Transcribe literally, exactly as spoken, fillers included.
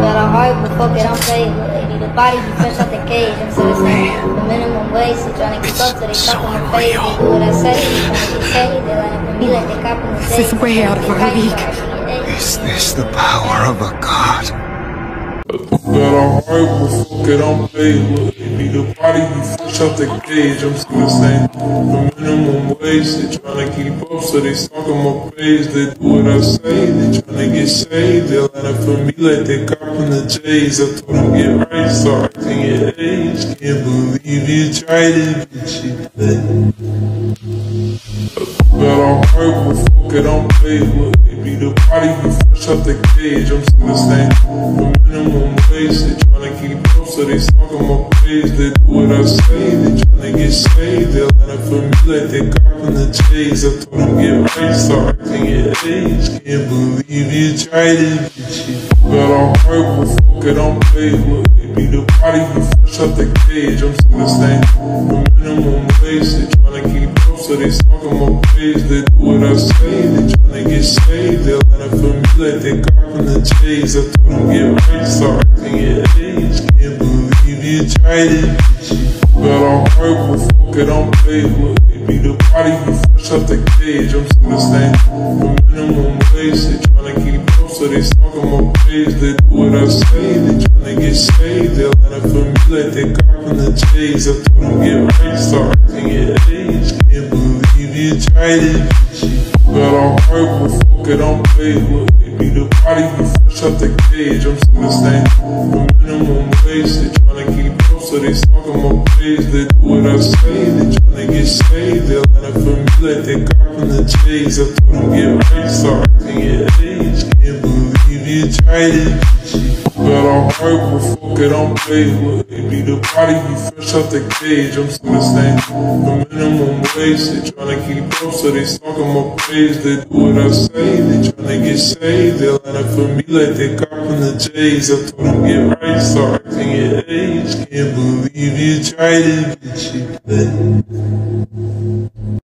Got a heart, but fuck it, I'm playing with it. Need a body, be fresh out the cage. I'm still the same. The minimum wage, so trying to keep up, so they talk on my face. They do what I say, they trying to get paid. They line up for me like they cop in the day. This is way out of our league. Is this the power of a god? Got a heart, but fuck it, I'm playing with it. Need a body, be fresh out the cage. I'm still the same. The minimum wage, they trying to keep up, so they talk on my face. They do what I say, they trying to get saved. They line up for me like they cop in the J's. I told them get right, start acting your age. Can't believe you tried it, bitch, you did. Got a heart, but fuck it, I'm playing with it. Be the body, be fresh out the cage. I'm still the same. The minimum wage, they tryna keep up, so they talk on my page. They do what I say, they tryna get saved. They line up for me like they cop in the J's. I told them get right, start acting your age. Can't believe you tried it, bitch, you got a heart, but fuck it, I'm playing with it. Be the body, be fresh out the cage. I'm still the same. The minimum wage, they tryna keep up, so they talk on my page. They do what I say, they tryna get saved. They line up for me like they cop in the J's. I told them get right, start acting your age. Can't believe you tried it, bitch, you got a heart, but fuck it, I'm playing with it. Be the body, be fresh out the cage. I'm still the same. The minimum wage, they tryna keep up, so they talk on my page. They do what I say, they tryna get saved. They line up for me like they cop in the J's. I told them get right, start acting your age. Can't believe you tried it, bitch, you got a heart, but fuck it, I'm playing with it. Be the body, be fresh out the cage. I'm still the same. The minimum wage, they tryna keep up, so they talk on my page. They do what I say, they tryna get saved. They line up for me like they cop in the J's. I told them get right, start acting your age. Can't believe you tried it, bitch, you got a heart, but fuck it, I'm playing with it. Be the body, be fresh out the cage. I'm still the same. The minimum wage, they tryna keep up, so they talk on my page. They do what I say, they tryna get saved. They line up for me like they cop in the J's. I told them get right, start acting your age. Can't believe you tried it, bitch, you did.